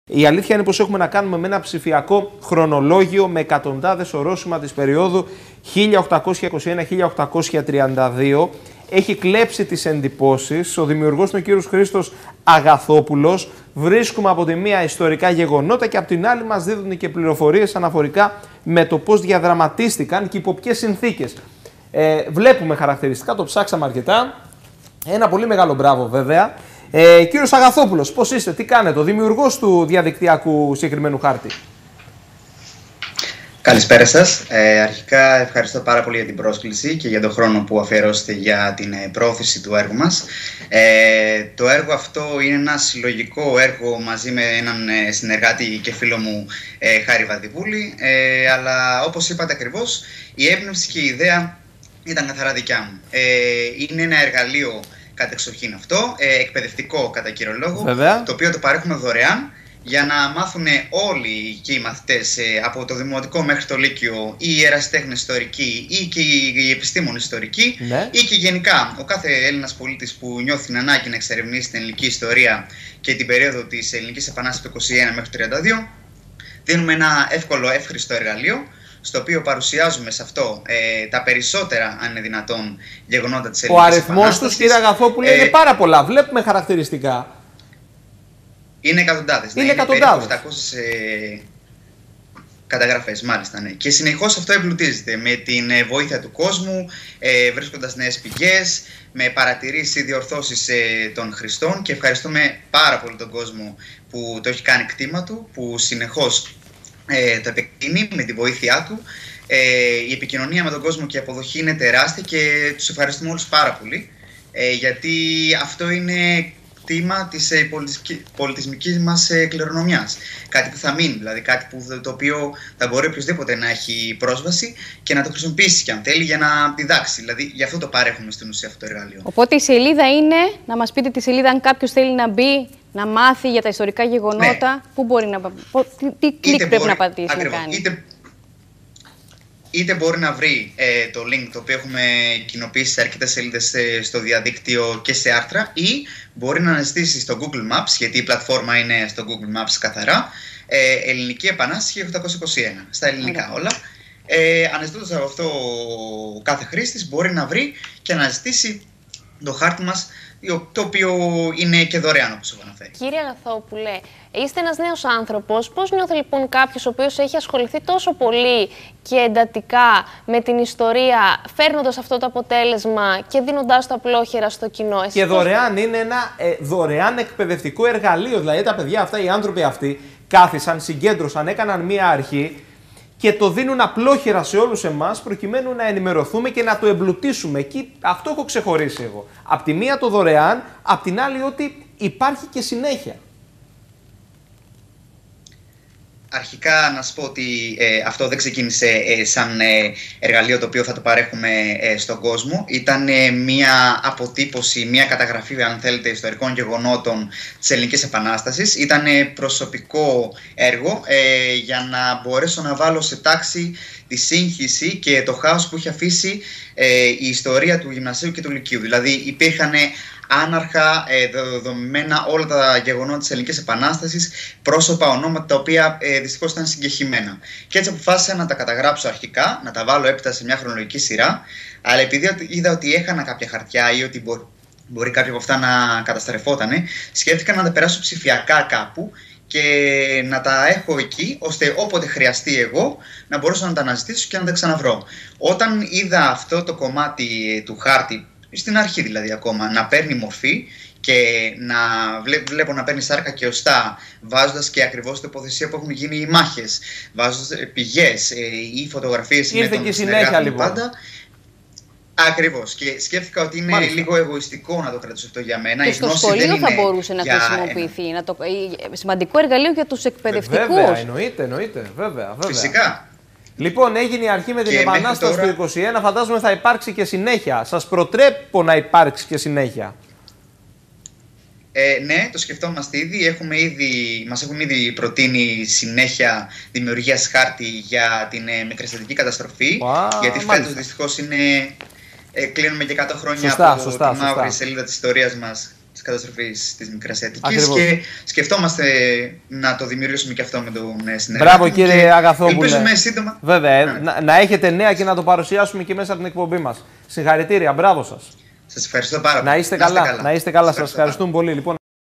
Η αλήθεια είναι πως έχουμε να κάνουμε με ένα ψηφιακό χρονολόγιο με εκατοντάδες ορόσημα της περίοδου 1821-1832. Έχει κλέψει τις εντυπώσεις. Ο δημιουργός είναι ο κύριος Χρήστος Αγαθόπουλος. Βρίσκουμε από τη μία ιστορικά γεγονότα και από την άλλη μας δίδουν και πληροφορίες αναφορικά με το πώς διαδραματίστηκαν και υπό ποιες συνθήκες. Βλέπουμε χαρακτηριστικά, το ψάξαμε αρκετά. Ένα πολύ μεγάλο μπράβο βέβαια. Κύριος Αγαθόπουλος, πώς είστε, τι κάνετε, ο δημιουργός του διαδικτυακού συγκεκριμένου χάρτη? Καλησπέρα σας. Αρχικά ευχαριστώ πάρα πολύ για την πρόσκληση και για τον χρόνο που αφιερώσετε για την προώθηση του έργου μας. Το έργο αυτό είναι ένα συλλογικό έργο μαζί με έναν συνεργάτη και φίλο μου, Χάρη Βαδιβούλη, αλλά όπως είπατε ακριβώς, η έμπνευση και η ιδέα ήταν καθαρά δικιά μου. Είναι ένα εργαλείο κατεξοχήν αυτό, εκπαιδευτικό κατά κύριο λόγο, το οποίο το παρέχουμε δωρεάν για να μάθουν όλοι και οι μαθητές από το δημοτικό μέχρι το λύκειο, οι ερασιτέχνες ιστορικοί ή και οι επιστήμονες ιστορικοί, ή και γενικά ο κάθε Έλληνας πολίτης που νιώθει την ανάγκη να εξερευνήσει την ελληνική ιστορία και την περίοδο της Ελληνικής Επανάστασης του 1921 μέχρι το 1932. Δίνουμε ένα εύκολο, εύχριστο εργαλείο, στο οποίο παρουσιάζουμε σε αυτό τα περισσότερα, αν είναι δυνατόν, γεγονότα της Ελληνικής Επανάστασης. Ο αριθμός τους, κύριε Αγαθόπουλε, είναι πάρα πολλά. Βλέπουμε χαρακτηριστικά. Είναι εκατοντάδες. Είναι εκατοντάδες. 800 καταγραφές, μάλιστα, ναι. Και συνεχώς αυτό εμπλουτίζεται με την βοήθεια του κόσμου, βρίσκοντας νέες πηγές, με παρατηρήσεις ή διορθώσεις των χρηστών, και ευχαριστούμε πάρα πολύ τον κόσμο που το έχει κάνει κτήμα του, που συνεχώς το επεκτείνει με τη βοήθειά του. Η επικοινωνία με τον κόσμο και η αποδοχή είναι τεράστια και τους ευχαριστούμε όλους πάρα πολύ, γιατί αυτό είναι κτήμα της πολιτισμικής μας κληρονομιάς. Κάτι που θα μείνει, δηλαδή κάτι το οποίο θα μπορεί οποιοδήποτε να έχει πρόσβαση και να το χρησιμοποιήσει και αν θέλει για να διδάξει. Δηλαδή γι' αυτό το παρέχουμε στην ουσία αυτό το εργαλείο. Οπότε η σελίδα είναι, να μας πείτε τη σελίδα, αν κάποιος θέλει να μπει, να μάθει για τα ιστορικά γεγονότα, ναι. Πού μπορεί να, τι κλικ πρέπει να πατήσει, ακριβώς, να κάνει. Είτε μπορεί να βρει το link το οποίο έχουμε κοινοποιήσει σε αρκετές σελίδες στο διαδίκτυο και σε άρθρα, ή μπορεί να αναζητήσει στο Google Maps, γιατί η πλατφόρμα είναι στο Google Maps καθαρά, Ελληνική Επανάσταση 1821, στα ελληνικά όλα. Αναζητώντας από αυτό ο κάθε χρήστης μπορεί να βρει και να αναζητήσει το χάρτη μας, το οποίο είναι και δωρεάν, όπως έχω αναφέρει. Κύριε Αγαθόπουλε, είστε ένας νέος άνθρωπος. Πώς νιώθει λοιπόν κάποιος ο οποίος έχει ασχοληθεί τόσο πολύ και εντατικά με την ιστορία, φέρνοντας αυτό το αποτέλεσμα και δίνοντάς το απλόχερα στο κοινό? Και δωρεάν, είναι ένα δωρεάν εκπαιδευτικό εργαλείο. Δηλαδή τα παιδιά αυτά, οι άνθρωποι αυτοί, κάθισαν, συγκέντρωσαν, έκαναν μία αρχή και το δίνουν απλόχερα σε όλους εμάς, προκειμένου να ενημερωθούμε και να το εμπλουτίσουμε. Εκεί αυτό έχω ξεχωρίσει εγώ. Απ' τη μία το δωρεάν, απ' την άλλη ότι υπάρχει και συνέχεια. Αρχικά να σας πω ότι αυτό δεν ξεκίνησε σαν εργαλείο το οποίο θα το παρέχουμε στον κόσμο. Ήταν μια αποτύπωση, μια καταγραφή, αν θέλετε, ιστορικών γεγονότων της Ελληνικής Επανάστασης. Ήταν προσωπικό έργο για να μπορέσω να βάλω σε τάξη τη σύγχυση και το χάος που είχε αφήσει η ιστορία του Γυμνασίου και του Λυκείου. Δηλαδή υπήρχαν άναρχα δομημένα όλα τα γεγονότα της Ελληνικής Επανάστασης, πρόσωπα, ονόματα τα οποία δυστυχώς ήταν συγκεχημένα. Και έτσι αποφάσισα να τα καταγράψω αρχικά, να τα βάλω έπειτα σε μια χρονολογική σειρά, αλλά επειδή είδα ότι έχανα κάποια χαρτιά ή ότι μπορεί κάποια από αυτά να καταστρεφότανε, σκέφτηκα να τα περάσω ψηφιακά κάπου και να τα έχω εκεί, ώστε όποτε χρειαστεί εγώ να μπορέσω να τα αναζητήσω και να τα ξαναβρω. Όταν είδα αυτό το κομμάτι του χάρτη, στην αρχή δηλαδή ακόμα, να παίρνει μορφή και να βλέπω να παίρνει σάρκα και οστά, βάζοντας και ακριβώς την τοποθεσία που έχουν γίνει οι μάχες, βάζοντας πηγές ή φωτογραφίες με τον συνεργάτη μου πάντα. Ακριβώς. Και σκέφτηκα ότι είναι λίγο εγωιστικό να το κρατήσω αυτό για μένα. Και στο σχολείο θα μπορούσε να χρησιμοποιηθεί. Σημαντικό εργαλείο για τους εκπαιδευτικούς. Βέβαια, εννοείται. Βέβαια. Φυσικά. Λοιπόν, έγινε η αρχή με την Επανάσταση του 1921. Φαντάζομαι θα υπάρξει και συνέχεια. Σας προτρέπω να υπάρξει και συνέχεια. Ναι, το σκεφτόμαστε ήδη. Μας έχουν ήδη προτείνει συνέχεια δημιουργίας χάρτη για την μικρασιατική καταστροφή. Γιατί φέτος δυστυχώς κλείνουμε και 100 χρόνια από τη μαύρη σελίδα της ιστορίας μας, της καταστροφής της Μικράς Αττικής και σκεφτόμαστε να το δημιουργήσουμε και αυτό με τον συνεργάτη. Μπράβο κύριε Αγαθόπουλε. Ελπίζουμε σύντομα. Βέβαια, να έχετε νέα και να το παρουσιάσουμε και μέσα από την εκπομπή μας. Συγχαρητήρια, μπράβο σας. Σας ευχαριστώ πάρα πολύ. Να είστε καλά, σας ευχαριστούμε πολύ. Λοιπόν,